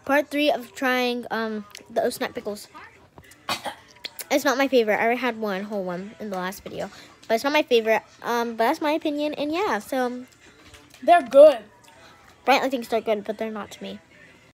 Part 3 of trying the snap pickles. It's not my favorite. I already had one whole one in the last video, but it's not my favorite. But that's my opinion, and yeah. So They're good. Brantley thinks they're good, but they're not to me.